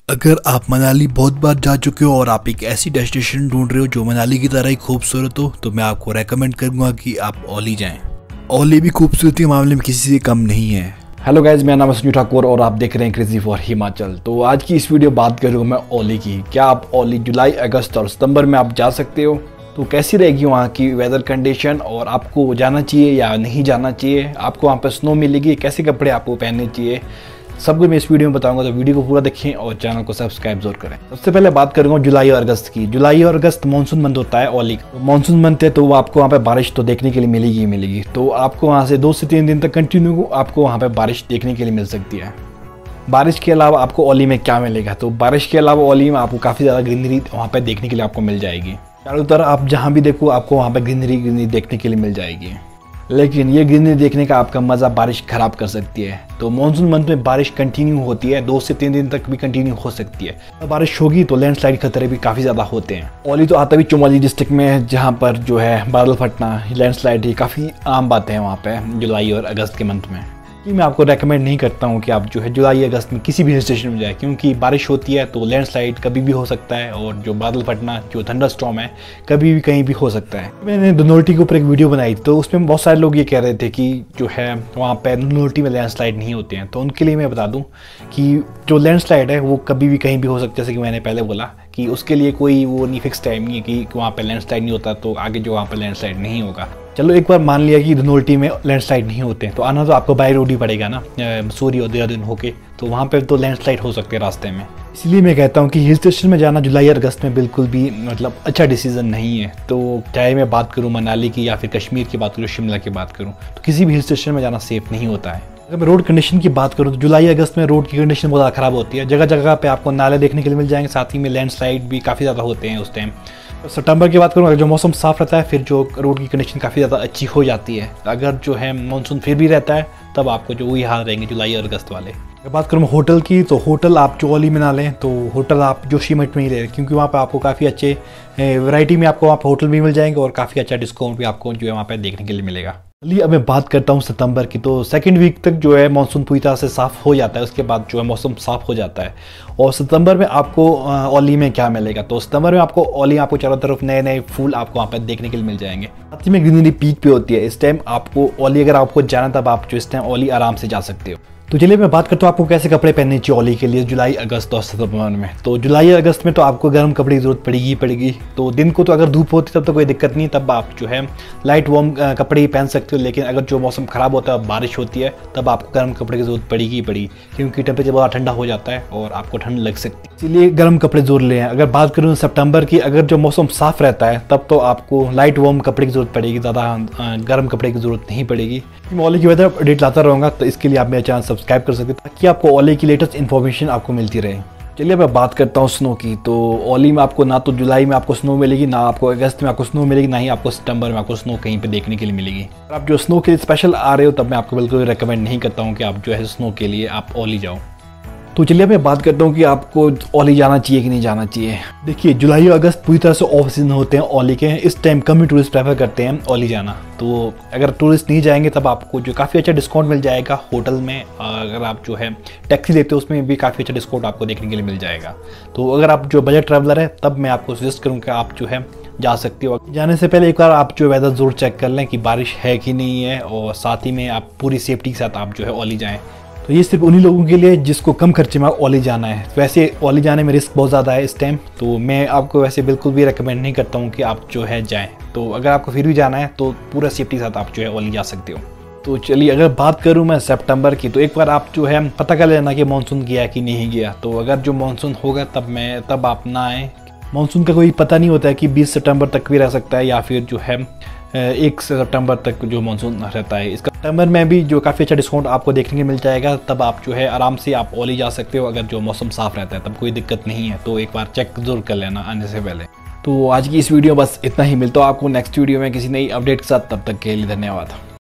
अगर आप मनाली बहुत बार जा चुके हो और आप एक ऐसी डेस्टिनेशन ढूंढ रहे हो जो मनाली की तरह ही खूबसूरत हो, तो मैं आपको रेकमेंड करूंगा कि आप ओली जाएं। ओली भी खूबसूरती के मामले में किसी से कम नहीं है। हेलो गाइज, मेरा नाम है संजू ठाकुर और आप देख रहे हैं क्रेजी फॉर हिमाचल। तो आज की इस वीडियो बात करूँगा मैं ओली की। क्या आप ओली जुलाई, अगस्त और सितंबर में आप जा सकते हो? तो कैसी रहेगी वहाँ की वेदर कंडीशन और आपको जाना चाहिए या नहीं जाना चाहिए? आपको वहाँ पर स्नो मिलेगी? कैसे कपड़े आपको पहनने चाहिए? सब कुछ मैं इस वीडियो में बताऊंगा, तो वीडियो को पूरा देखें और चैनल को सब्सक्राइब जरूर करें। सबसे पहले बात करूंगा जुलाई और अगस्त की। जुलाई और अगस्त मानसून मंथ होता है ओली का। मानसून मंथ है तो आपको वहाँ पे बारिश तो देखने के लिए मिलेगी ही मिलेगी। तो आपको वहाँ से 2 से 3 दिन तक कंटिन्यू आपको वहाँ पे बारिश देखने के लिए मिल सकती है। बारिश के अलावा आपको ओली में क्या मिलेगा? तो बारिश के अलावा ओली में आपको काफ़ी ज़्यादा ग्रीनरी वहाँ पे देखने के लिए आपको मिल जाएगी। चारों तरफ आप जहाँ भी देखो आपको वहाँ पे ग्रीनरी देखने के लिए मिल जाएगी। लेकिन ये ग्रीनरी देखने का आपका मज़ा बारिश खराब कर सकती है। तो मानसून मंथ में बारिश कंटिन्यू होती है, 2 से 3 दिन तक भी कंटिन्यू हो सकती है। तो बारिश होगी तो लैंडस्लाइड खतरे भी काफ़ी ज़्यादा होते हैं। ओली तो आता भी चमोली डिस्ट्रिक्ट में है, जहाँ पर जो है बादल फटना, लैंडस्लाइड ही काफ़ी आम बातें हैं वहाँ पे जुलाई और अगस्त के मंथ में। कि मैं आपको रेकमेंड नहीं करता हूँ कि आप जो है जुलाई अगस्त में किसी भी हिल स्टेशन में जाए, क्योंकि बारिश होती है तो लैंडस्लाइड कभी भी हो सकता है और जो बादल फटना, जो थंडरस्टॉर्म है, कभी भी कहीं भी हो सकता है। मैंने धनोल्टी के ऊपर एक वीडियो बनाई तो उसमें बहुत सारे लोग ये कह रहे थे कि जो है वहाँ पे धनोल्टी में लैंडस्लाइड नहीं होते हैं। तो उनके लिए मैं बता दूँ कि जो लैंडस्लाइड है वो कभी भी कहीं भी हो सकता है। जैसे कि मैंने पहले बोला कि उसके लिए कोई वो नहीं, फिक्स टाइम नहीं है कि वहाँ पे लैंडस्लाइड नहीं होता तो आगे जो वहाँ पे लैंडस्लाइड नहीं होगा। चलो एक बार मान लिया कि धनोल्टी में लैंडस्लाइड नहीं होते हैं, तो आना तो आपको बाय रोड ही पड़ेगा ना, मसूरी और देहरादून होके। तो वहाँ पे तो लैंडस्लाइड हो सकते हैं रास्ते में। इसलिए मैं कहता हूँ कि हिल स्टेशन में जाना जुलाई और अगस्त में बिल्कुल भी मतलब अच्छा डिसीजन नहीं है। तो चाहे मैं बात करूँ मनाली की या फिर कश्मीर की बात करूँ, शिमला की बात करूँ, तो किसी भी हिल स्टेशन में जाना सेफ नहीं होता है। अगर मैं रोड कंडीशन की बात करूँ तो जुलाई अगस्त में रोड की कंडीशन बहुत ज़्यादा ख़राब होती है। जगह जगह पे आपको नाले देखने के लिए मिल जाएंगे, साथ ही में लैंडस्लाइड भी काफ़ी ज़्यादा होते हैं उस टाइम। सितंबर की बात करूँ, अगर जो मौसम साफ रहता है फिर जो रोड की कंडीशन काफ़ी ज़्यादा अच्छी हो जाती है। अगर जो है मानसून फिर भी रहता है तब आपको जो वही हाल रहेंगे जुलाई और अगस्त वाले। अगर बात करूँ होटल की, तो होटल आप जो ओली में ना लें, तो होटल आप जोशीमठ में ही ले, क्योंकि वहाँ पे आपको काफ़ी अच्छे वैरायटी में आपको वहाँ पे होटल भी मिल जाएंगे और काफ़ी अच्छा डिस्काउंट भी आपको जो है वहाँ पे देखने के लिए मिलेगा। चलिए अब मैं बात करता हूँ सितंबर की। तो सेकंड वीक तक जो है मानसून पूरी तरह से साफ़ हो जाता है, उसके बाद जो है मौसम साफ़ हो जाता है। और सितंबर में आपको ओली में क्या मिलेगा? तो सितंबर में आपको ओली आपको चारों तरफ नए नए फूल आपको वहाँ पर देखने के लिए मिल जाएंगे। साथ ही में ग्रीनरी पीक पे होती है। इस टाइम आपको ओली अगर आपको जाना तब आप जो इस टाइम ओली आराम से जा सकते हो। तो चलिए मैं बात करता हूँ आपको कैसे कपड़े पहनने चाहिए ओली के लिए जुलाई, अगस्त और सितंबर में। तो जुलाई और अगस्त में तो आपको गर्म कपड़े की ज़रूरत पड़ेगी। तो दिन को तो अगर धूप होती तब तो कोई दिक्कत नहीं, तब आप जो है लाइट वार्म कपड़े ही पहन सकते हो। लेकिन अगर जो मौसम ख़राब होता है, बारिश होती है, तब आपको गर्म कपड़े की ज़रूरत पड़ेगी क्योंकि टेम्परेचर बहुत ठंडा हो जाता है और आपको ठंड लग सकती है। इसलिए गर्म कपड़े ज़रूर लें। अगर बात करूँ सितंबर की, अगर जो मौसम साफ़ रहता है तब तो आपको लाइट वार्म कपड़े की ज़रूरत पड़ेगी, ज़्यादा गर्म कपड़े की ज़रूरत नहीं पड़ेगी। मैं ओली की वेदर अपडेट लाता रहूँगा, तो इसके लिए आप मेरा चैनल सब्सक्राइब कर सकते हैं ताकि आपको ओली की लेटेस्ट इन्फॉर्मेशन आपको मिलती रहे। चलिए मैं बात करता हूँ स्नो की। तो ओली में आपको ना तो जुलाई में आपको स्नो मिलेगी, ना आपको अगस्त में आपको स्नो मिलेगी, ना ही आपको सितंबर में आपको स्नो कहीं पे देखने के लिए मिलेगी। अगर आप जो स्नो के लिए स्पेशल आ रहे हो तब मैं आपको बिल्कुल रिकमेंड नहीं करता हूँ कि आप जो है स्नो के लिए आप ओली जाओ। तो चलिए मैं बात करता हूँ कि आपको ओली जाना चाहिए कि नहीं जाना चाहिए। देखिए जुलाई और अगस्त पूरी तरह से ऑफ सीजन होते हैं ओली के। इस टाइम कम ही टूरिस्ट प्रेफर करते हैं ओली जाना। तो अगर टूरिस्ट नहीं जाएंगे तब आपको जो काफ़ी अच्छा डिस्काउंट मिल जाएगा होटल में। अगर आप जो है टैक्सी लेते हो उसमें भी काफ़ी अच्छा डिस्काउंट आपको देखने के लिए मिल जाएगा। तो अगर आप जो बजट ट्रैवलर है तब मैं आपको सजेस्ट करूँ कि आप जो है जा सकते हो। जाने से पहले एक बार आप जो वेदर ज़रूर चेक कर लें कि बारिश है कि नहीं है, और साथ ही में आप पूरी सेफ्टी के साथ आप जो है ओली जाएँ। तो ये सिर्फ उन्हीं लोगों के लिए जिसको कम खर्चे में ओली जाना है। वैसे ओली जाने में रिस्क बहुत ज़्यादा है इस टाइम, तो मैं आपको वैसे बिल्कुल भी रेकमेंड नहीं करता हूँ कि आप जो है जाएं। तो अगर आपको फिर भी जाना है तो पूरा सेफ्टी के साथ आप जो है ओली जा सकते हो। तो चलिए अगर बात करूँ मैं सितंबर की, तो एक बार आप जो है पता कर लेना कि मानसून गया कि नहीं गया। तो अगर जो मानसून होगा तब आप ना आएँ। मानसून का कोई पता नहीं होता है कि 20 सितंबर तक भी रह सकता है या फिर जो है 1 सितंबर तक जो मानसून रहता है। इसका सितंबर में भी जो काफ़ी अच्छा डिस्काउंट आपको देखने को मिल जाएगा, तब आप जो है आराम से आप ओली जा सकते हो। अगर जो मौसम साफ़ रहता है तब कोई दिक्कत नहीं है। तो एक बार चेक जरूर कर लेना आने से पहले। तो आज की इस वीडियो बस इतना ही। मिलता हूँ आपको नेक्स्ट वीडियो में किसी नई अपडेट के साथ। तब तक के लिए धन्यवाद।